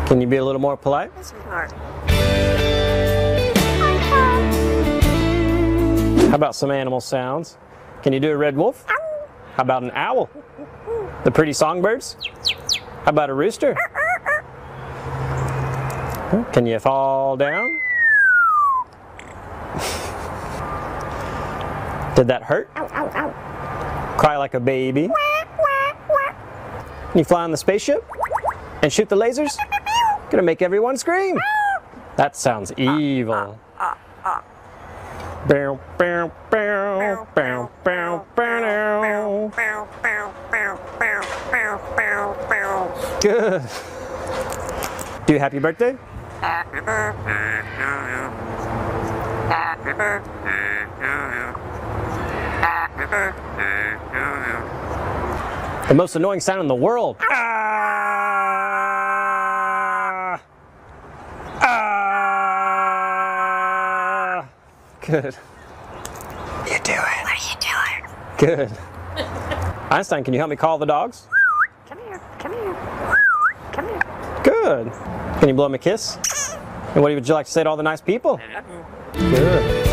Can you be a little more polite? How about some animal sounds? Can you do a red wolf? How about an owl? The pretty songbirds? How about a rooster? Can you fall down? Did that hurt? Cry like a baby? Can you fly on the spaceship? And shoot the lasers? Gonna make everyone scream! That sounds evil. Bow, bow, bow, bow, bow, bow. Good. Do happy birthday? Happy birthday to you. Happy birthday to you. Happy birthday to you. The most annoying sound in the world. Ah! Ah! Good. You do it. What are you doing? Good. Einstein, can you help me call the dogs? Come here. Come here. Come here. Good. Can you blow him a kiss? And what would you like to say to all the nice people? Good.